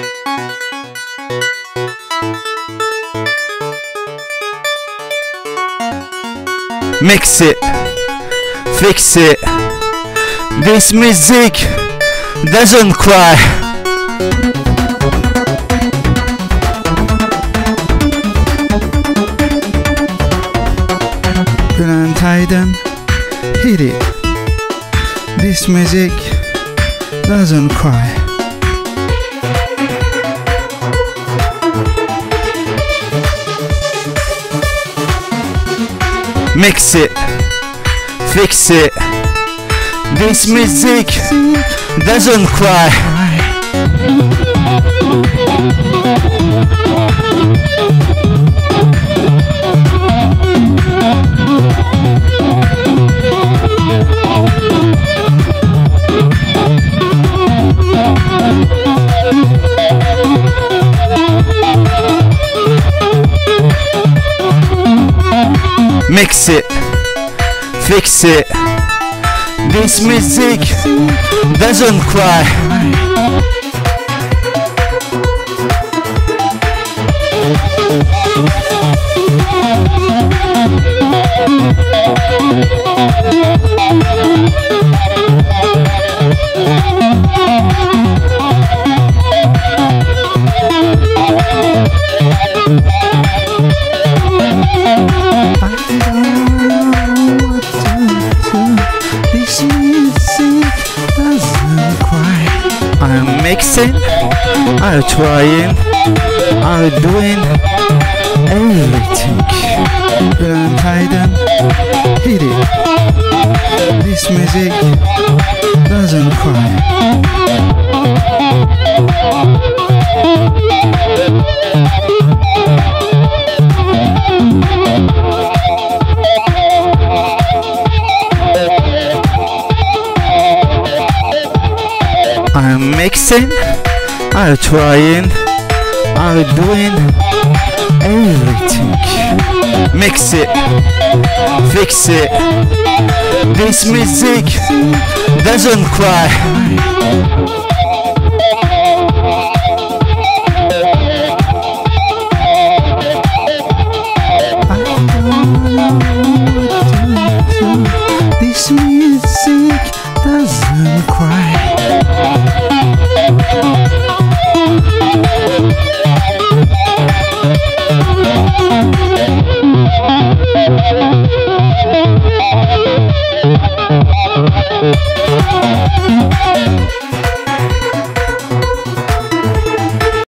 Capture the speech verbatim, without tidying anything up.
Mix it, fix it. This music doesn't cry. Put on Titan, hit it. This music doesn't cry. Mix it, fix it. This music doesn't cry. Mix it, fix it. This music doesn't cry. I'm mixing, I'm trying, I'm doing everything. But I'm Titan, hit it. This music doesn't cry. I'm mixing, I'm trying, I'm doing everything. Mix it, fix it. This music doesn't cry.